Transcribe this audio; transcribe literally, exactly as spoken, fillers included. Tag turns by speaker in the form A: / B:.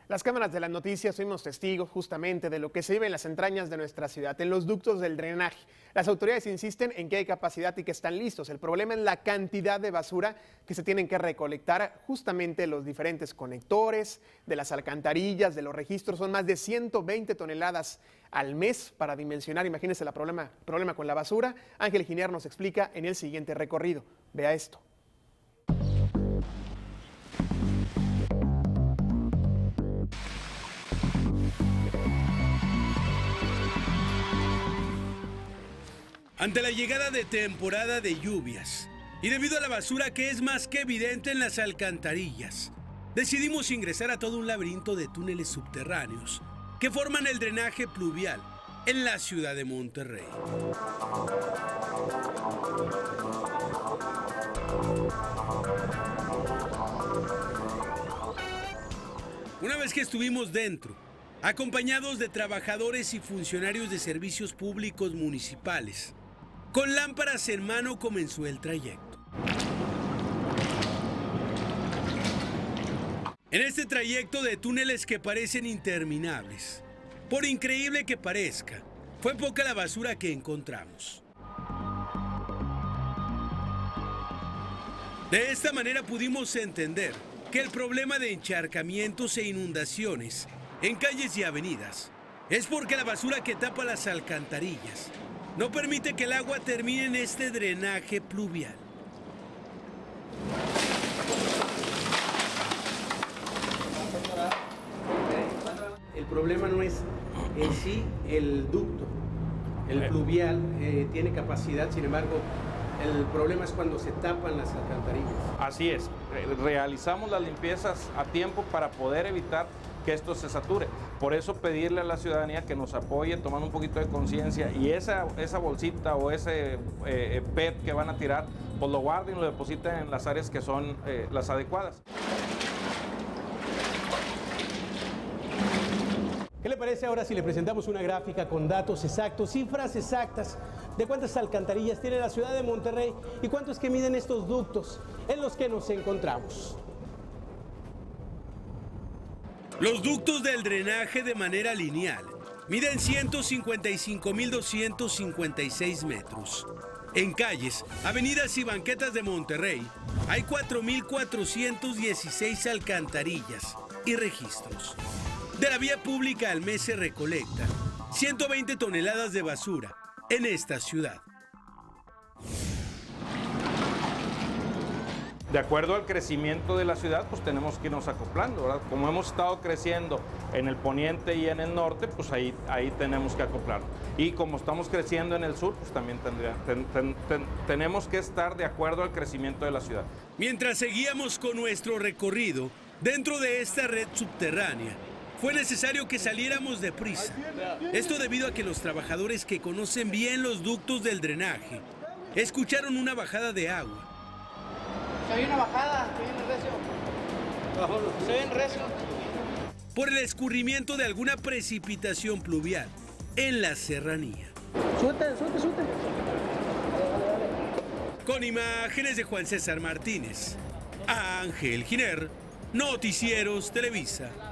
A: Las cámaras de las noticias fuimos testigos justamente de lo que se vive en las entrañas de nuestra ciudad, en los ductos del drenaje. Las autoridades insisten en que hay capacidad y que están listos. El problema es la cantidad de basura que se tienen que recolectar, justamente los diferentes conectores, de las alcantarillas, de los registros. Son más de ciento veinte toneladas al mes para dimensionar. Imagínense el problema, problema con la basura. Ángel Giner nos explica en el siguiente recorrido. Vea esto.
B: Ante la llegada de temporada de lluvias y debido a la basura que es más que evidente en las alcantarillas, decidimos ingresar a todo un laberinto de túneles subterráneos que forman el drenaje pluvial en la ciudad de Monterrey. Una vez que estuvimos dentro, acompañados de trabajadores y funcionarios de servicios públicos municipales, con lámparas en mano comenzó el trayecto. En este trayecto de túneles que parecen interminables, por increíble que parezca, fue poca la basura que encontramos. De esta manera pudimos entender que el problema de encharcamientos e inundaciones en calles y avenidas es porque la basura que tapa las alcantarillas no permite que el agua termine en este drenaje pluvial.
C: El problema no es en sí el ducto, el pluvial eh, tiene capacidad, sin embargo, el problema es cuando se tapan las alcantarillas.
D: Así es, realizamos las limpiezas a tiempo para poder evitar que esto se sature. Por eso pedirle a la ciudadanía que nos apoye tomando un poquito de conciencia y esa, esa bolsita o ese eh, P E T que van a tirar, pues lo guarden y lo depositen en las áreas que son eh, las adecuadas.
C: ¿Qué le parece ahora si le presentamos una gráfica con datos exactos, cifras exactas de cuántas alcantarillas tiene la ciudad de Monterrey y cuánto es que miden estos ductos en los que nos encontramos?
B: Los ductos del drenaje de manera lineal miden ciento cincuenta y cinco mil doscientos cincuenta y seis metros. En calles, avenidas y banquetas de Monterrey hay cuatro mil cuatrocientos dieciséis alcantarillas y registros. De la vía pública al mes se recolectan ciento veinte toneladas de basura en esta ciudad.
D: De acuerdo al crecimiento de la ciudad, pues tenemos que irnos acoplando, ¿verdad? Como hemos estado creciendo en el poniente y en el norte, pues ahí, ahí tenemos que acoplar. Y como estamos creciendo en el sur, pues también tendría, ten, ten, ten, tenemos que estar de acuerdo al crecimiento de la ciudad.
B: Mientras seguíamos con nuestro recorrido dentro de esta red subterránea, fue necesario que saliéramos deprisa. Esto debido a que los trabajadores que conocen bien los ductos del drenaje escucharon una bajada de agua.
E: Se oye una bajada, se viene recio. Se viene recio.
B: Por el escurrimiento de alguna precipitación pluvial en la serranía.
E: Suelte, suelte, suelte.
B: Con imágenes de Juan César Martínez, Ángel Giner, Noticieros Televisa.